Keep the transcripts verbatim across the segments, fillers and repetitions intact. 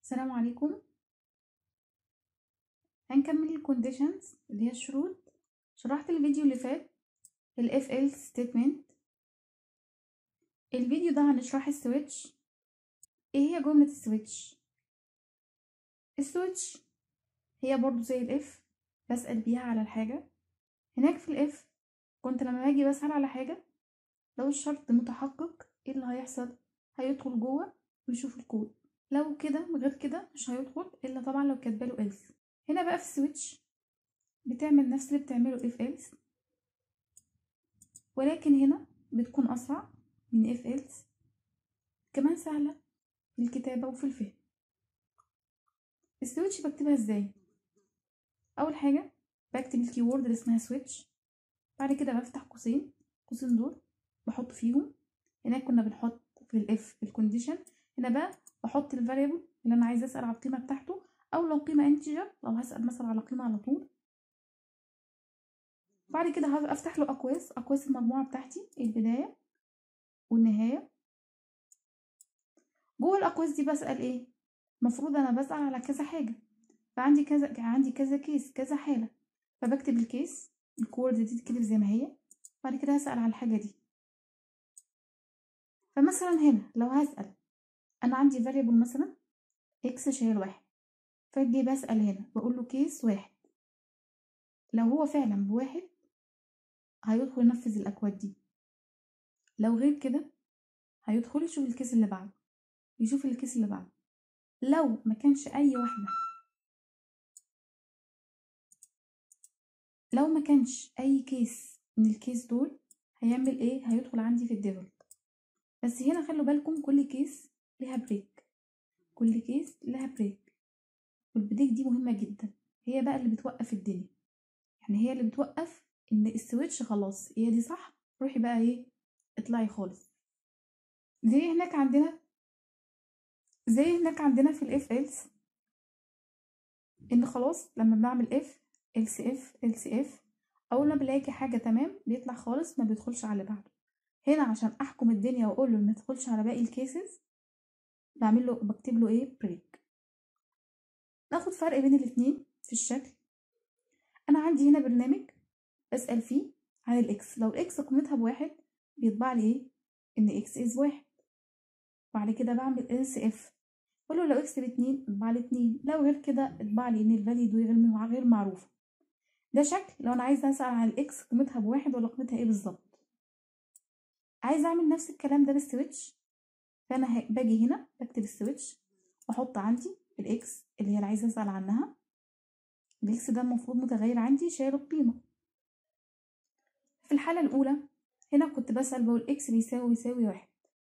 السلام عليكم. هنكمل الكونديشنز اللي هي الشروط. شرحت الفيديو اللي فات ال if else statement. الفيديو ده هنشرح السويتش. ايه هي جملة السويتش؟ السويتش هي برضو زي ال if بسأل بيها على الحاجة. هناك في ال if كنت لما باجي بسأل على حاجة لو الشرط متحقق ايه اللي هيحصل؟ هيدخل جوه ويشوف الكود. لو كده غير كده مش هيدخل الا طبعا لو كاتباله else. هنا بقى في السويتش بتعمل نفس اللي بتعمله if else، ولكن هنا بتكون أسرع من if else، كمان سهلة في الكتابة وفي الفهم. السويتش بكتبها ازاي؟ أول حاجة بكتب الكيورد اللي اسمها سويتش، بعد كده بفتح قوسين، قوسين دول بحط فيهم. هناك كنا بنحط في الاف الكونديشن، هنا بقى بحط الفاريبل اللي أنا عايزة أسأل على القيمة بتاعته، أو لو قيمة انتجر لو هسأل مثلا على قيمة على طول. بعد كده هفتح له أقواس، أقواس المجموعة بتاعتي البداية والنهاية. جوه الاقواس دي بسأل ايه؟ المفروض انا بسأل على كذا حاجة، فعندي كذا عندي كذا كيس كذا حالة، فبكتب الكيس الكورد دي تتكتب زي ما هي، بعد كده هسأل على الحاجة دي. فمثلا هنا لو هسأل انا عندي variable مثلا اكس شايل واحد، فاجي بسأل هنا بقول له كيس واحد، لو هو فعلا بواحد هيدخل ينفذ الاكواد دي، لو غير كده هيدخل يشوف الكيس اللي بعده، يشوف الكيس اللي بعده. لو ما كانش اي واحدة لو ما كانش اي كيس من الكيس دول هيعمل ايه؟ هيدخل عندي في الديفولت. بس هنا خلوا بالكم كل كيس لها بريك، كل كيس لها بريك، والبريك دي مهمة جدا، هي بقى اللي بتوقف الدنيا، يعني هي اللي بتوقف ان السويتش خلاص هي دي صح، روحي بقى ايه اطلعي خالص. زي هناك عندنا زي هناك عندنا في الاف else، ان خلاص لما بعمل اف else اف else اف اول ما بلاقي حاجة تمام بيطلع خالص ما بيدخلش على اللي بعده. هنا عشان احكم الدنيا واقول له ما تدخلش على باقي الكيسز بعمل له بكتب له ايه بريك. ناخد فرق بين الاتنين في الشكل. انا عندي هنا برنامج بسأل فيه عن الاكس، لو الاكس قيمتها بواحد بيطبع لي ايه؟ ان اكس از واحد. بعد كده بعمل else اف بقول له لو اكس باتنين اطبع لي اتنين، لو غير كده اطبع لي ان الفاليو دي غير غير معروفه. ده شكل لو انا عايزه اسال عن الاكس قيمتها بواحد ولا قيمتها ايه بالظبط. عايزه اعمل نفس الكلام ده بالسويتش، فانا باجي هنا بكتب السويتش واحط عندي الاكس اللي هي اللي عايزه اسال عنها. الاكس ده المفروض متغير عندي شايل القيمه. في الحاله الاولى هنا كنت بسال بقول اكس بيساوي يساوي واحد،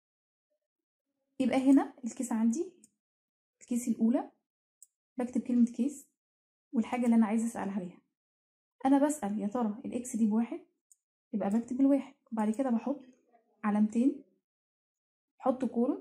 يبقى هنا الكيس عندي الكيس الاولى بكتب كلمه كيس والحاجه اللي انا عايزه اسال عليها. انا بسال يا ترى الاكس دي بواحد، يبقى بكتب الواحد، وبعد كده بحط علامتين، بحط كورة،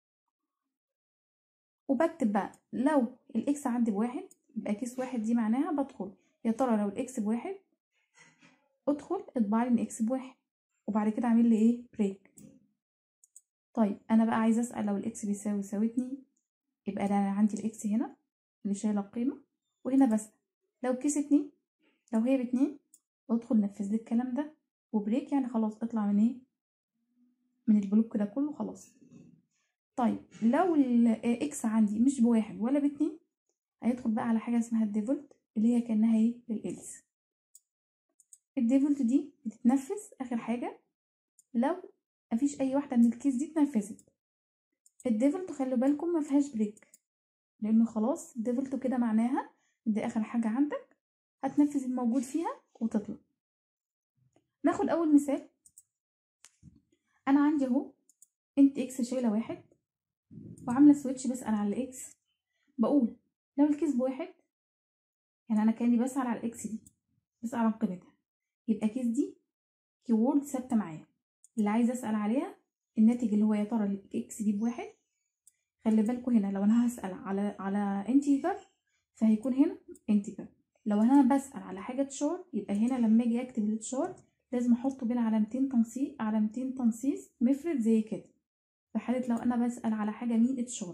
وبكتب بقى لو الاكس عندي بواحد يبقى كيس واحد دي معناها بدخل يا ترى لو الاكس بواحد ادخل اطبع لي ان اكس بواحد، وبعد كده اعمل لي ايه بريك. طيب انا بقى عايزه اسال لو الاكس بيساوي يساوي اتنين، يبقى انا عندي الاكس هنا اللي شايله القيمه، وهنا بسال لو كيس اتنين لو هي باتنين ادخل نفذ لي الكلام ده وبريك، يعني خلاص اطلع من ايه من البلوك ده كله خلاص. طيب لو الاكس عندي مش بواحد ولا باتنين هيدخل بقى على حاجه اسمها الديفولت اللي هي كانها ايه للإلس. الديفولت دي بتتنفذ اخر حاجه لو مفيش اي واحده من الكيس دي اتنفذت. الديفولت خلوا بالكم ما فيهاش بريك، لانه خلاص الديفولت كده معناها دي اخر حاجه عندك هتنفذ الموجود فيها وتطلع. ناخد اول مثال. انا عندي اهو انت اكس شايله واحد وعامله سويتش بسال على الاكس، بقول لو الكيس بواحد يعني انا كاني بسال على الاكس دي بسال عن قيمتها، يبقى كيس دي كيورد ثابته معايا اللي عايزه اسال عليها الناتج اللي هو يا ترى الاكس دي بواحد. خلي بالكم هنا لو انا هسال على على انتجر فهيكون هنا انتجر، لو انا بسال على حاجه تشار يبقى هنا لما اجي اكتب التشار لازم احطه بين علامتين تنصيص علامتين تنصيص مفرد زي كده، في حاله لو انا بسال على حاجه مين اتشار.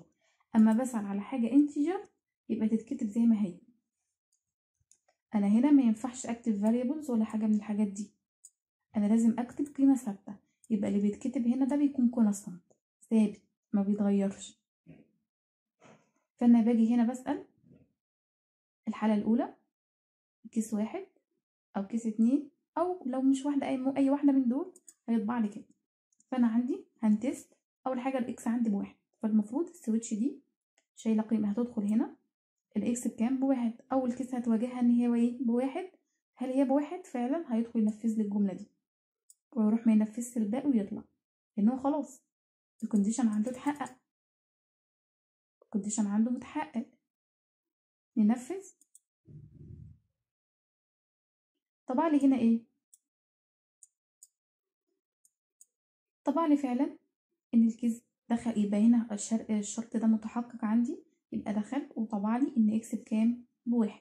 اما بسأل على حاجة انتجر يبقى تتكتب زي ما هي. انا هنا ما ينفعش اكتب variables ولا حاجة من الحاجات دي، انا لازم اكتب قيمة ثابتة، يبقى اللي بيتكتب هنا ده بيكون constant ثابت ما بيتغيرش. فانا باجي هنا بسأل الحالة الاولى كيس واحد او كيس اتنين، او لو مش واحدة اي, أي واحدة من دول هيطبع لي كده. فانا عندي هنتست اول حاجة الاكس عندي بواحد، فالمفروض السويتش دي شايلة قيمة هتدخل هنا الاكس بكام؟ بواحد. اول كيس هتواجهها ان هي ايه؟ بواحد. هل هي بواحد؟ فعلا هيدخل ينفذ لي الجملة دي ويروح ما ينفذش الباقي ويطلع، لان هو خلاص الكونديشن عنده اتحقق، الكونديشن عنده متحقق. ننفذ. طبع لي هنا ايه؟ طبع لي فعلا ان الكيس دخل، يبقى هنا الشرط ده متحقق عندي، يبقى دخل وطبع لي ان اكس بكام؟ بواحد.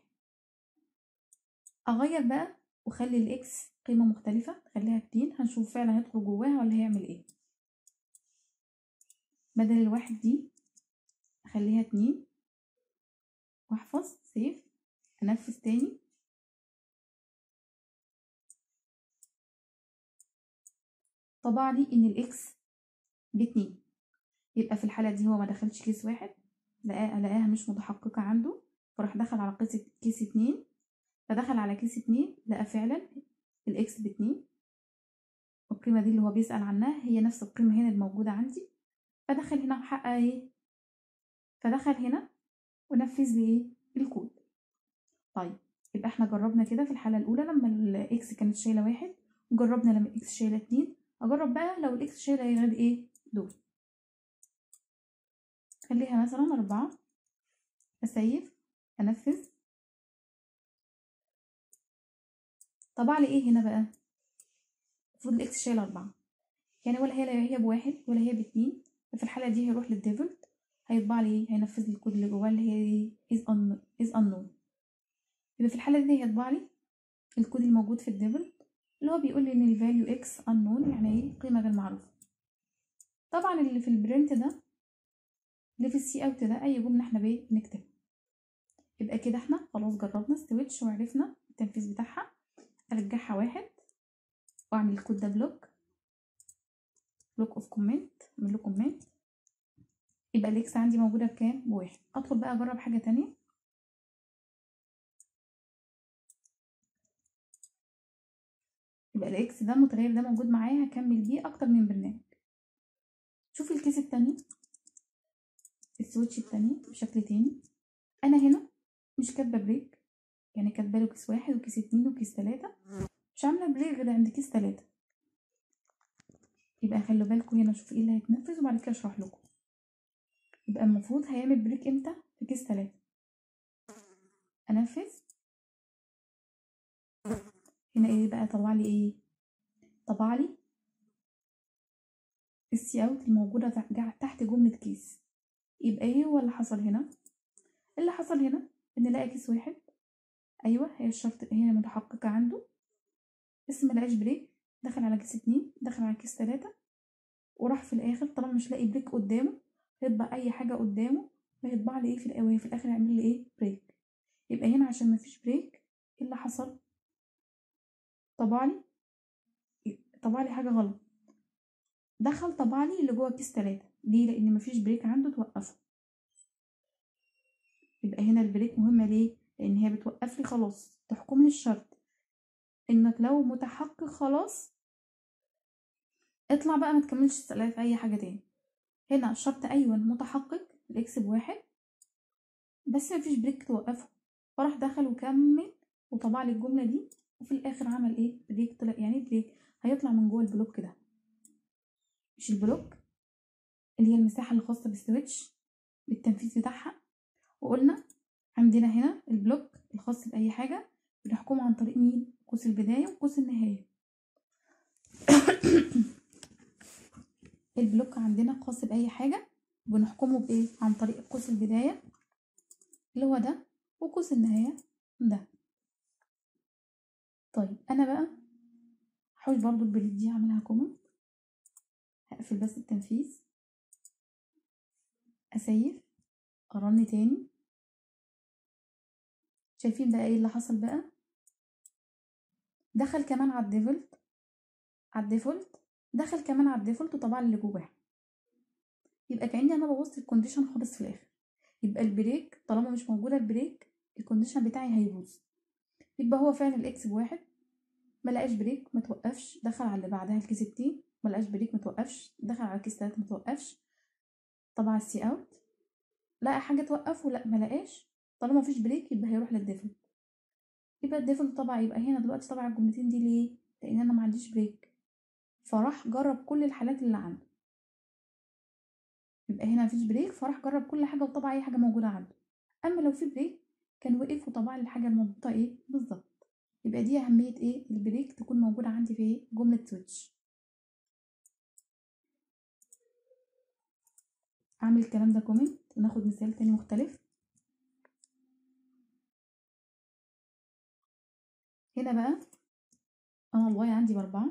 اغير بقى وخلي الاكس قيمة مختلفة، خليها اتنين، هنشوف فعلا هيدخل جواها ولا هيعمل ايه. بدل الواحد دي اخليها اتنين واحفظ سيف، انفذ تاني. طبع لي ان الاكس باتنين، يبقى في الحالة دي هو ما دخلش كيس واحد، لقاها لقاها مش متحققة عنده، فراح دخل على قيس كيس اتنين، فدخل على كيس اتنين لقى فعلا الاكس باتنين، والقيمة دي اللي هو بيسأل عنها هي نفس القيمة هنا الموجودة عندي، فدخل هنا وحقق ايه؟ فدخل هنا ونفذ لي ايه؟ الكود. طيب يبقى احنا جربنا كده في الحالة الأولى لما الاكس كانت شايلة واحد، وجربنا لما الاكس شايلة اتنين. أجرب بقى لو الاكس شايلة غير ايه؟ دول. خليها مثلا أربعة، أسيف، أنفذ. طبع لي ايه هنا بقى؟ المفروض الاكس شايلة أربعة، يعني ولا هي لا هي بواحد ولا هي باتنين، ففي الحالة دي هيروح للديفولت هيطبع لي ايه؟ هينفذ لي الكود اللي جواه اللي هي ايه؟ is unknown is unknown. يبقى في الحالة دي هيطبع لي الكود الموجود في الديفولت اللي هو بيقول لي ان الفاليو اكس unknown، يعني ايه؟ قيمة غير معروفة. طبعا اللي في البرنت ده اللي في السي اوت ده اي جملة احنا بيه بنكتبها. يبقى كده احنا خلاص جربنا السويتش وعرفنا التنفيذ بتاعها. ارجعها واحد واعمل الكود ده بلوك بلوك اوف كومنت، اعمل له كومنت، يبقى الاكس عندي موجودة بكام؟ بواحد. ادخل بقى اجرب حاجة تانية. يبقى الاكس ده المتغير ده موجود معايا، هكمل بيه اكتر من برنامج. شوف الكيس التاني، السويتش التاني بشكل تاني. انا هنا مش كاتبه بريك، يعني كاتبه له كيس واحد وكيس اتنين وكيس تلاتة، مش عامله بريك غير عند كيس تلاتة. يبقى خلوا بالكم هنا، شوف ايه اللي هيتنفذ وبعد كده اشرح لكم. يبقى المفروض هيعمل بريك امتى؟ في كيس تلاتة. انفذ. هنا ايه بقى؟ طبع لي ايه؟ طبع لي السي اوت الموجوده تحت جمله كيس. يبقى ايه هو اللي حصل هنا؟ اللي حصل هنا ان لقى كيس واحد، ايوه هي الشرط هي متحققه عنده، بس ما لقاش بريك، دخل على كيس اتنين، دخل على كيس تلاتة، وراح في الاخر طالما مش لاقي بريك قدامه هيطبع اي حاجه قدامه، فيطبع لي ايه في الاول؟ في الاخر يعمل لي ايه؟ بريك. يبقى هنا عشان ما فيش بريك ايه اللي حصل؟ طبع لي طبع لي حاجه غلط، دخل طبع لي اللي جوه كيس تلاتة. ليه؟ لان ما فيش بريك عنده توقفه. يبقى هنا البريك مهمه ليه؟ لان هي بتوقف لي خلاص، تحكم لي الشرط انك لو متحقق خلاص اطلع بقى ما تكملش تسألها في اي حاجه تاني. هنا الشرط ايوه متحقق، الاكس بواحد، بس مفيش بريك توقفه، فراح دخل وكمل وطبع لي الجمله دي، وفي الاخر عمل ايه؟ بريك. طلع يعني بريك هيطلع من جوه البلوك ده، مش البلوك اللي هي المساحه الخاصه بالسويتش بالتنفيذ بتاعها. وقلنا عندنا هنا البلوك الخاص باي حاجه بنحكمه عن طريق مين؟ قوس البدايه وقوس النهايه. البلوك عندنا خاص باي حاجه بنحكمه بايه؟ عن طريق قوس البدايه اللي هو ده، وقوس النهايه ده. طيب انا بقى هحاول برضو البريد دي اعملها كومنت، هقفل بس التنفيذ، اسيف، هرن تاني. شايفين بقى ايه اللي حصل بقى؟ دخل كمان على الديفولت على الديفولت دخل كمان على الديفولت وطبع اللي جواها. يبقى كأني انا بوظت الكونديشن خالص في الاخر. يبقى البريك طالما مش موجوده البريك الكونديشن بتاعي هيبوظ. يبقى هو فعلا الاكس بواحد، ما لقاش بريك ما توقفش، دخل على اللي بعدها الكيس اتنين ما لقاش بريك ما توقفش، دخل على الكيس تلاتة ما توقفش، طبعا السي اوت لقى حاجه توقفه، لا ما لقاش. طالما مفيش بريك يبقى هيروح للديفولت. يبقى الديفولت طبعا يبقى هنا دلوقتي طبعا الجملتين دي ليه؟ لان انا ما عنديش بريك، فراح جرب كل الحالات اللي عنده. يبقى هنا مفيش بريك فراح جرب كل حاجه وطبع اي حاجه موجوده عنده. اما لو في بريك كان وقف وطبع الحاجه المضبوطه ايه بالظبط. يبقى دي اهميه ايه البريك تكون موجوده عندي في ايه جمله سويتش. اعمل الكلام ده كومنت وناخد مثال تاني مختلف. هنا بقى انا الواي عندي باربعة،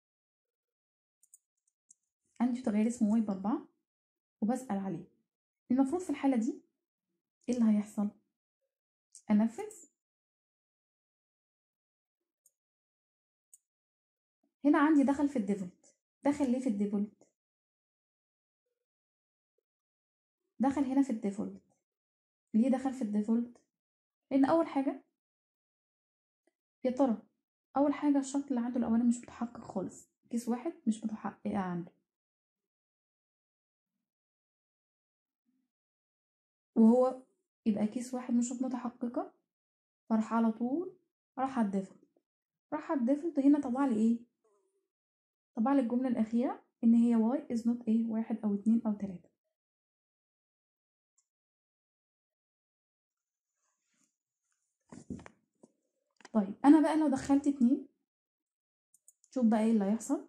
عندي متغير اسمه واي باربعة وبسأل عليه. المفروض في الحالة دي ايه اللي هيحصل؟ انفذ. هنا عندي دخل في الديفولت. دخل ليه في الديفولت؟ دخل هنا في الديفولت. ليه دخل في الديفولت؟ لان اول حاجة يا ترى اول حاجة الشرط اللي عنده الاولاني مش متحقق خالص، كيس واحد مش متحققة عنده، وهو يبقى كيس واحد مش متحققة، فراح على طول راح على الديفولت. راح على الديفولت هنا طبع لي ايه؟ طبع لي الجملة الأخيرة إن هي y is not ايه واحد أو اتنين أو تلاتة. طيب أنا بقى لو دخلت اتنين شوف بقى ايه اللي هيحصل.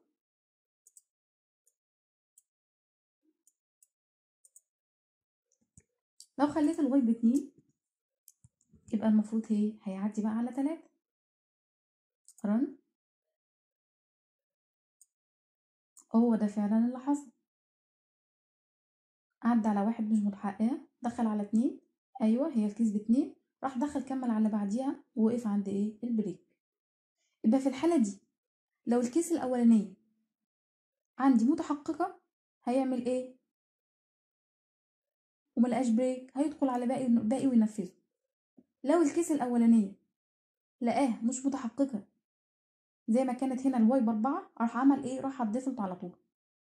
لو خليت الواي باتنين يبقى المفروض ايه هيعدي بقى على تلاتة. رن. هو ده فعلا اللي حصل، عدى على واحد مش متحققة، دخل على اتنين، أيوة هي الكيس باتنين، راح دخل كمل على اللي بعديها ووقف عند ايه البريك. يبقى في الحالة دي لو الكيس الأولانية عندي متحققة هيعمل ايه؟ وملقاش بريك هيدخل على باقي باقي وينفذه. لو الكيس الأولانية لقاه مش متحققة زي ما كانت هنا الواي باربعة، راح عمل ايه؟ راح على الديفولت على طول.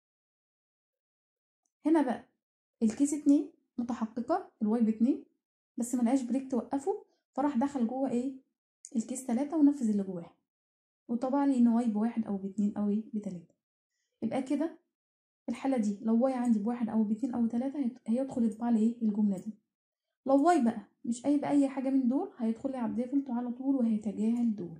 هنا بقى الكيس اتنين متحققة الواي باتنين بس ملقاش بريك توقفه، فراح دخل جوه ايه الكيس تلاتة ونفذ اللي جواها وطبع لي ان واي بواحد او باتنين او ايه بتلاتة. يبقى كده في الحالة دي لو واي عندي بواحد او باتنين او تلاتة هيدخل يطبع لي ايه الجملة دي. لو واي بقى مش اي بأي حاجة من دول هيدخل لي على الديفولت على طول وهيتجاهل دول.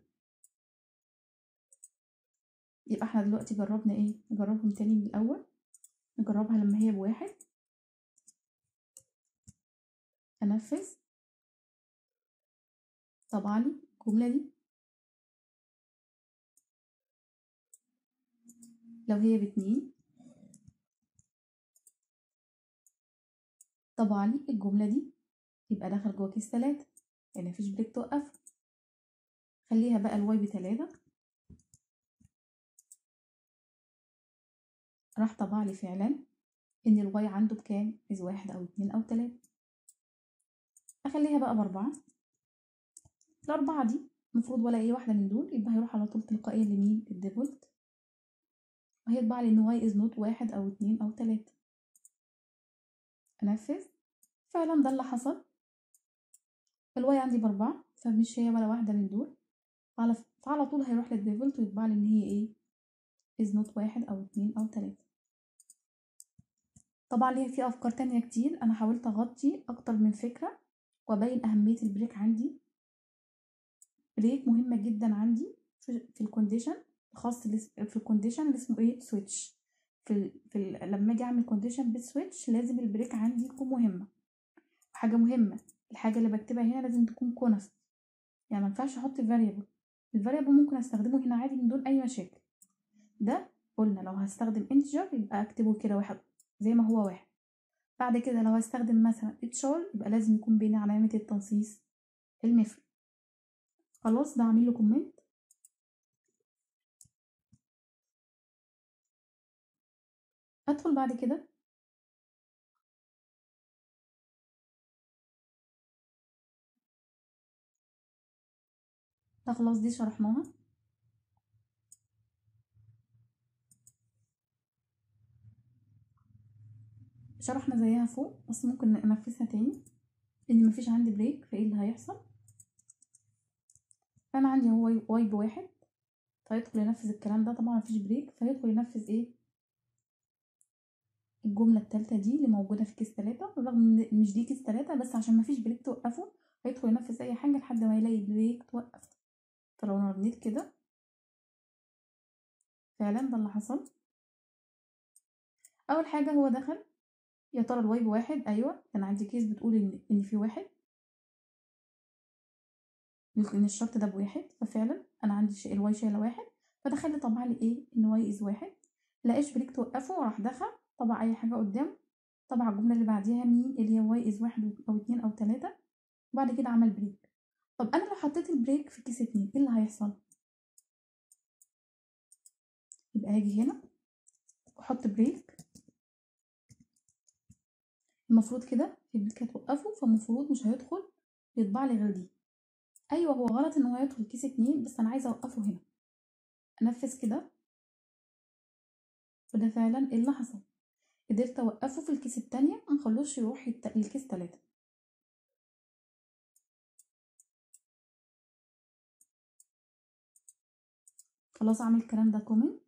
يبقى احنا دلوقتي جربنا ايه؟ نجربهم تاني من الاول. نجربها لما هي بواحد، انفذ، طبع لي الجملة دي. لو هي باتنين طبع لي الجملة دي، يبقى دخل جوه كيس تلاتة يعني مفيش بريك توقف. خليها بقى الواي بتلاتة، راح طبع لي فعلا ان الواي عنده بكام؟ إذ واحد او اتنين او تلاتة. اخليها بقى باربعة. الاربعة دي المفروض ولا اي واحدة من دول، يبقى هيروح على طول تلقائيا لمين؟ الديفولت، وهيطبع لي ان واي از نوت واحد او اتنين او تلاتة. انفذ. فعلا ده اللي حصل، الواي عندي باربعة فمش هي ولا واحدة من دول، فعلى, فعلى طول هيروح للديفولت ويطبع لي ان هي ايه از نوت واحد او اتنين او تلاتة. طبعا ليه في افكار تانية كتير، انا حاولت اغطي اكتر من فكرة وابين اهمية البريك عندي. بريك مهمة جدا عندي في, في الكونديشن خاص في الكونديشن اللي اسمه ايه سويتش. في, ال في ال لما اجي اعمل كونديشن بسويتش لازم البريك عندي يكون مهمة. حاجة مهمة الحاجة اللي بكتبها هنا لازم تكون كونست، يعني ما ينفعش احط فاريبل. الفاريبل ممكن استخدمه هنا عادي من دون اي مشاكل. ده قلنا لو هستخدم انتجر يبقى اكتبه كده واحد زي ما هو واحد. بعد كده لو هستخدم مثلا اتشار يبقى لازم يكون بين علامة التنصيص المفرد. خلاص ده عامل له كومنت. ادخل بعد كده ده خلاص دي شرحناها. شرحنا زيها فوق بس ممكن ننفذها تاني لان مفيش عندي بريك. فايه اللي هيحصل؟ فانا عندي هو واي بواحد فيدخل ينفذ الكلام ده، طبعا مفيش بريك فيدخل ينفذ ايه الجملة التالتة دي اللي موجودة في كيس تلاتة، رغم ان مش دي كيس تلاتة بس عشان مفيش بريك توقفه فيدخل ينفذ اي حاجة لحد ما يلاقي بريك توقف. فلو انا رنيت كده فعلا ده اللي حصل. اول حاجة هو دخل يا ترى الواي بواحد، ايوه انا عندي كيس بتقول ان ان في واحد، ان الشرط ده بواحد، ففعلا انا عندي الواي شايله واحد، فدخل لي طبع لي ايه ان واي از واحد. لقاش بريك توقفه وراح دخل طبع اي حاجه قدامه، طبع الجمله اللي بعديها مين اللي هي واي از واحد او اتنين او تلاته، وبعد كده عمل بريك. طب انا لو حطيت البريك في كيس اتنين ايه اللي هيحصل؟ يبقى هاجي هنا واحط بريك، المفروض كده البريك هتوقفه، فالمفروض مش هيدخل يطبع لي غير دي. ايوه هو غلط ان هو يدخل كيس اتنين بس انا عايزه اوقفه هنا. انفذ كده وده فعلا ايه اللي حصل، قدرت اوقفه في الكيس التانية منخلوش يروح الت... الكيس تلاتة. خلاص اعمل الكلام ده كومنت.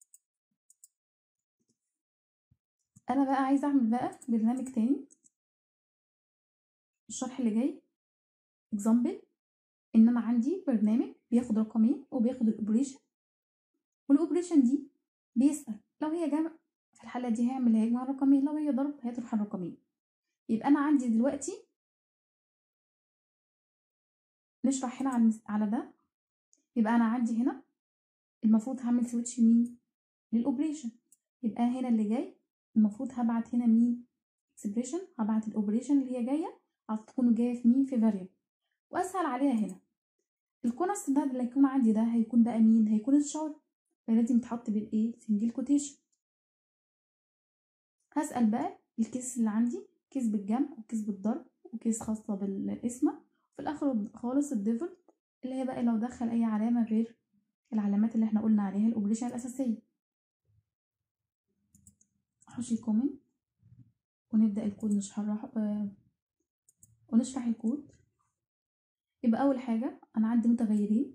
انا بقى عايزه اعمل بقى برنامج تاني الشرح اللي جاي اكزامبل، ان انا عندي برنامج بياخد رقمين وبياخد الاوبريشن، والاوبريشن دي بيسأل لو هي جمع في الحالة دي هيعمل هيجمع الرقمين، لو هي ضرب هيطرح الرقمين. يبقى انا عندي دلوقتي نشرح هنا على المس... على ده. يبقى انا عندي هنا المفروض هعمل سويتش مين للاوبريشن، يبقى هنا اللي جاي المفروض هبعت هنا مين اكسبريشن، هبعت الاوبريشن اللي هي جايه هتكون جايه في مين في فاريبل، واسهل عليها هنا الكونست ده اللي هيكون عندي ده هيكون بقى مين هيكون الشار، فلازم يتحط بالايه سنجل كوتيشن. هسأل بقى الكيس اللي عندي كيس بالجمع وكيس بالضرب وكيس خاصة بالاسم، في الاخر خالص الديفولت اللي هي بقى لو دخل اي علامة غير العلامات اللي احنا قلنا عليها الاوبريشن الاساسية. هحشي كومنت ونبدأ الكود نشرح آه ونشرح الكود. يبقى اول حاجة انا عندي متغيرين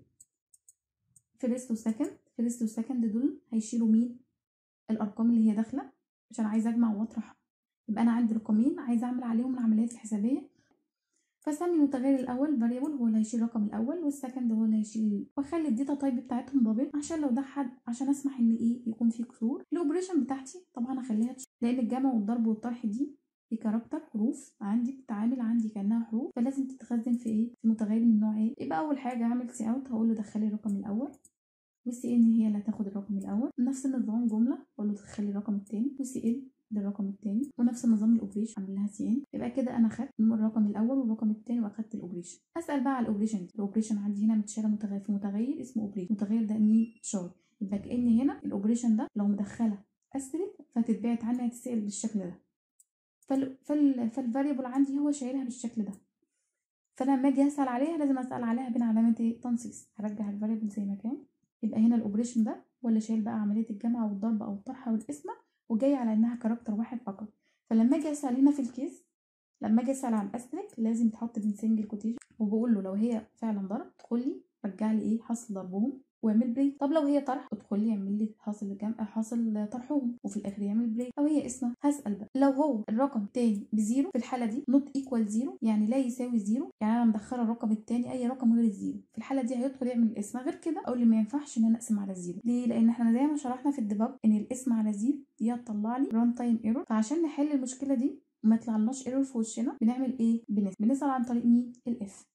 فيرست وسكند، فيرست وسكند دول هيشيلوا مين الارقام اللي هي داخله عشان عايزه اجمع واطرح. يبقى انا عندي رقمين عايزه اعمل عليهم العمليات الحسابيه، فاسمي المتغير الاول فاريبل هو اللي هيشيل الرقم الاول، والسكند هو اللي هيشيل، واخلي الداتا تايب بتاعتهم دبل عشان لو ده حد عشان اسمح ان ايه يكون في كسور. الاوبريشن بتاعتي طبعا هخليها تش... لان الجمع والضرب والطرح دي في كاركتر حروف عندي بتتعامل عندي كانها حروف، فلازم تتخزن في ايه في متغير من نوع ايه. يبقى اول حاجه هعمل سي اوت هقول له دخلي الرقم الاول، والسي ان هي اللي هتاخد الرقم الاول، نفس النظام جمله اقول له تخلي الرقم الثاني، والسي ان للرقم الثاني، ونفس النظام الاوبريشن اعمل لها سي ان. يبقى كده انا خدت الرقم الاول والرقم الثاني واخدت الاوبريشن. اسال بقى على الاوبريشن دي، الاوبريشن عندي هنا متشاله متغير في متغير اسمه اوبريشن، المتغير ده مين شار، يبقى كأن هنا الاوبريشن ده لو مدخله استريك فتتبعت عني هتتسال بالشكل ده، فال فال فالفاريبل عندي هو شايلها بالشكل ده، فانا لما اجي اسال عليها لازم اسال عليها بين علامات ايه تنصيص، هرجع الفاريبل زي ما كان. يبقى هنا الاوبريشن ده ولا شايل بقى عمليه الجمع والضرب او الطرح والقسمه وجاي على انها كاركتر واحد فقط. فلما اجي اسال هنا في الكيس لما اجي اسال عن الاستريك لازم تحط بين سنجل كوتيشن، وبقول له لو هي فعلا ضرب ادخل لي رجع لي ايه حاصل ضربهم واعمل بريك، طب لو هي طرح ادخل لي اعمل لي حاصل الجمع حاصل طرحهم وفي الاخر يعمل بريك. لو هي اسمها هسال بقى لو هو الرقم الثاني بزيرو في الحاله دي نوت ايكوال زيرو يعني لا يساوي زيرو، يعني انا مدخله الرقم الثاني اي رقم غير الزيرو، في الحاله دي هيدخل يعمل الاسم، غير كده اقول لي ما ينفعش ان انا اقسم على الزيرو. ليه؟ لان احنا زي ما شرحنا في الديباج ان الاسم على زيرو دي هتطلع لي ران تايم ايرور، فعشان نحل المشكله دي وما يطلعلناش ايرور في وشنا بنعمل ايه بنسال بنسال عن طريق مين الاف.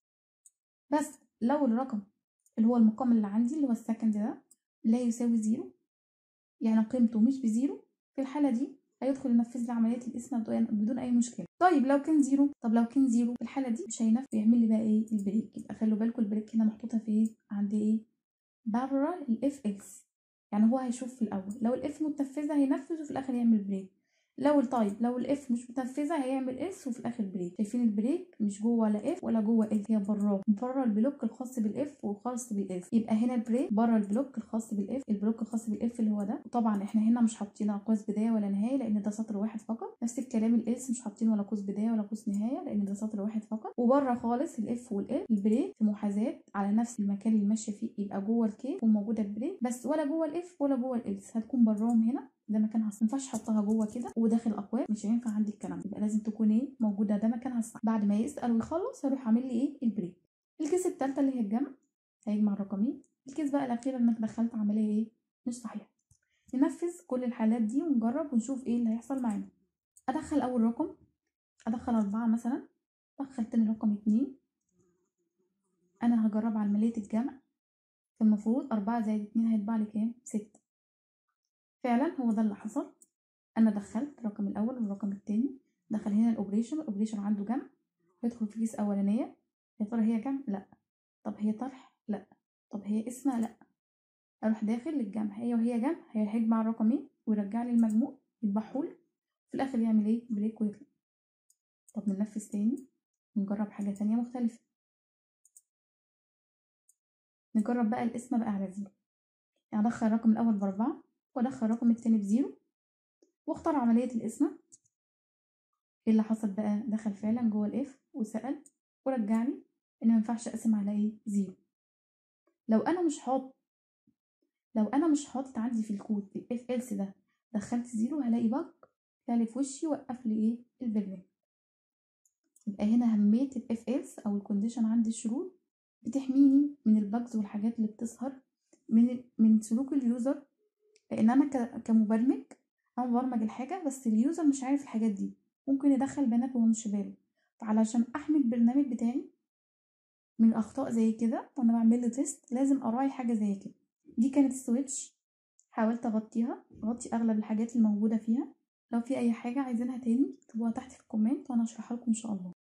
بس لو الرقم اللي هو المقام اللي عندي اللي هو السكند ده لا يساوي زيرو يعني قيمته مش بزيرو، في الحالة دي هيدخل ينفذ لي عمليه القسمه بدون اي مشكله. طيب لو كان زيرو، طب لو كان زيرو في الحاله دي مش هينفذ، يعمل لي بقى ايه؟ البريك. يبقى خلوا بالكم البريك هنا محطوطه في ايه؟ عند ايه؟ بره الاف اكس. يعني هو هيشوف في الاول لو الاف متنفذه هينفذ وفي الاخر يعمل بريك. لو الطيب لو الاف مش متنفذه هيعمل اس وفي الاخر بريك. شايفين البريك مش جوه لا اف ولا جوه اف، هي براه، بره البلوك الخاص بالاف وخاص بالاف. يبقى هنا البريك بره البلوك الخاص بالاف، البلوك الخاص بالاف اللي هو ده. وطبعا احنا هنا مش حاطين قوس بدايه ولا نهايه لان ده سطر واحد فقط. نفس الكلام الاس مش حاطين ولا قوس بدايه ولا قوس نهايه لان ده سطر واحد فقط. وبره خالص الاف والال، البريك في محاذاه على نفس المكان اللي ماشيه فيه، يبقى جوه الكي تكون موجوده البريك بس، ولا جوه الاف ولا جوه الالس، هتكون براهم هنا. ده مكانها الصح، ما ينفعش احطها جوه كده وداخل اقواس، مش هينفع عندي الكلام ده. يبقى لازم تكون ايه؟ موجوده، ده مكانها الصح. بعد ما يسال ويخلص هروح اعمل لي ايه؟ البريك. الكيس الثالثه اللي هي الجمع، هيجمع الرقمين. الكيس بقى الاخيره انك دخلت عمليه ايه؟ مش صحيحه. ننفذ كل الحالات دي ونجرب ونشوف ايه اللي هيحصل معانا. ادخل اول رقم، ادخل اربعة مثلا، ادخل تاني رقم اتنين. انا هجرب عمليه الجمع. المفروض أربعة زائد اتنين هيطبع لي كام؟ ستة. فعلا هو ده اللي حصل. انا دخلت الرقم الاول والرقم التاني، دخل هنا الاوبريشن، الاوبريشن عنده جمع، يدخل في كيس اولانيه. يا ترى هي جمع؟ لا. طب هي طرح؟ لا. طب هي اسمها؟ لا. اروح داخل للجمع، هي وهي جمع هيجمع الرقمين ويرجع لي المجموع يذبحهولي، في الاخر يعمل ايه؟ بريك ويطلع. طب ننفذ تاني ونجرب حاجه تانية مختلفه. نجرب بقى القسمه بقى على زيرو. يعني ادخل الرقم الاول باربعة وادخل الرقم التاني بزيرو واختار عمليه القسمه. ايه اللي حصل بقى؟ دخل فعلا جوه الاف وسأل ورجع لي ان ما ينفعش اقسم على ايه؟ زيرو. لو انا مش حاطط لو انا مش حاطط عندي في الكود الاف إلس ده دخلت زيرو، هلاقي بق طلع في وشي وقف لي ايه؟ البرنامج. يبقى هنا اهميه الاف إلس او الكونديشن عندي، الشروط بتحميني من البجز والحاجات اللي بتظهر من من سلوك اليوزر. لان انا كمبرمج انا مبرمج الحاجه بس اليوزر مش عارف الحاجات دي، ممكن يدخل بيانات وهو مش باله. فعلشان احمي البرنامج بتاعي من اخطاء زي كده وانا بعمل له تيست لازم اراعي حاجه زي كده. دي كانت السويتش، حاولت اغطيها، اغطي اغلب الحاجات الموجوده فيها. لو في اي حاجه عايزينها تاني اكتبوها تحت في الكومنت وانا اشرحها لكم ان شاء الله.